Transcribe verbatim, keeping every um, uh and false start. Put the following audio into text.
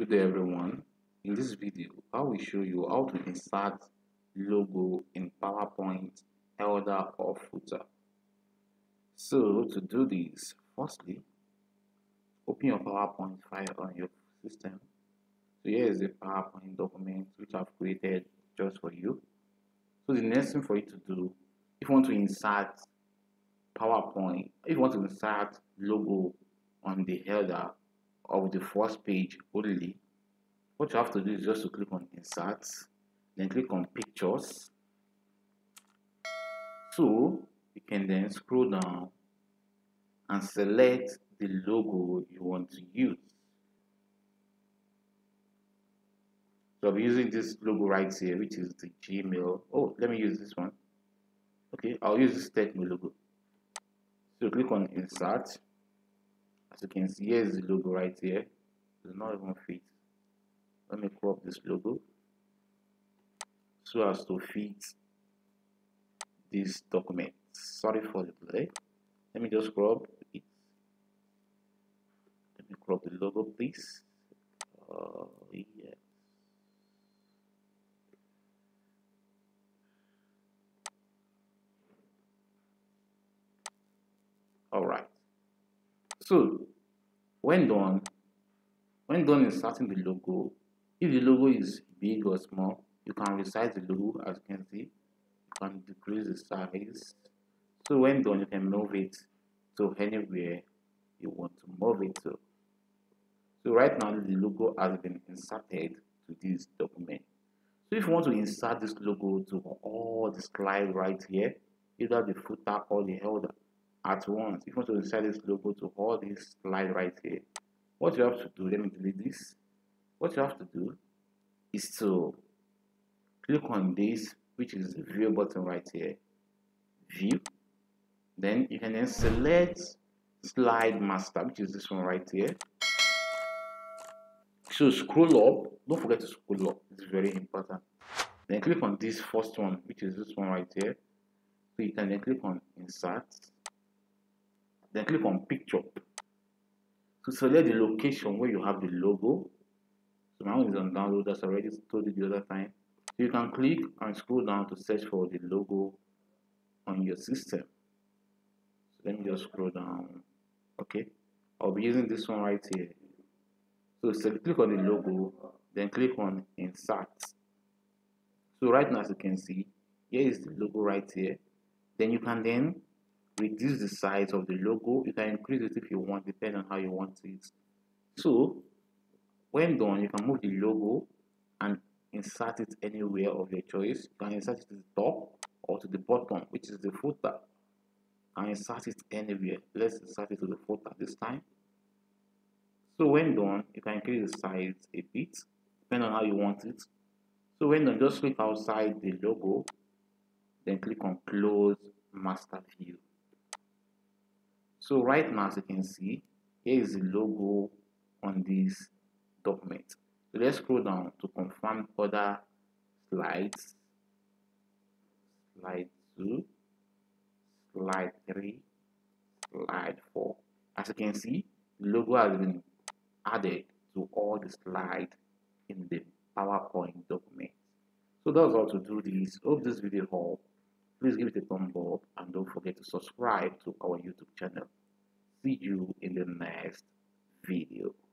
Good day everyone. In this video, I will show you how to insert logo in PowerPoint, header or footer. So to do this, firstly, open your PowerPoint file on your system. So here is a PowerPoint document which I've created just for you. So the next thing for you to do, if you want to insert PowerPoint, if you want to insert logo on the header of the first page only, what you have to do is just to click on Insert, then click on Pictures. So you can then scroll down and select the logo you want to use. So I'm using this logo right here, which is the Gmail. Oh, let me use this one. Okay, I'll use this Tecno logo. So click on Insert. As you can see, here's the logo right here. It does not even fit. Let me crop this logo so as to fit this document. Sorry for the delay. Let me just crop it. Let me crop the logo, please. Uh, yeah. All right. So when done, when done inserting the logo, if the logo is big or small, you can resize the logo. As you can see, you can decrease the size. So when done, you can move it to anywhere you want to move it to. So right now the logo has been inserted to this document. So if you want to insert this logo to all the slides right here, either the footer or the header at once, if you want to insert this logo to all these slides right here, what you have to do, let me delete this. What you have to do is to click on this, which is the view button right here, view. Then you can then select slide master, which is this one right here. So scroll up, don't forget to scroll up, it's very important. Then click on this first one, which is this one right here. So you can then click on insert, then click on picture. So select the location where you have the logo. So my one is on download, that's already told you the other time. So you can click and scroll down to search for the logo on your system. So let me just scroll down. Okay, I'll be using this one right here. So, so click on the logo, then click on insert. So right now, as you can see, here is the logo right here. Then you can then reduce the size of the logo. You can increase it if you want, depending on how you want it. So when done, you can move the logo and insert it anywhere of your choice. You can insert it to the top or to the bottom, which is the footer. And insert it anywhere. Let's insert it to the footer this time. So when done, you can increase the size a bit, depending on how you want it. So when done, just click outside the logo, then click on Close Master View. So right now, as you can see, here is the logo on this document. So let's scroll down to confirm other slides. Slide two, slide three, slide four. As you can see, the logo has been added to all the slides in the PowerPoint document. So that's all to do this. Hope this video helped. Please give it a thumb up and don't forget to subscribe to our YouTube channel. See you in the next video.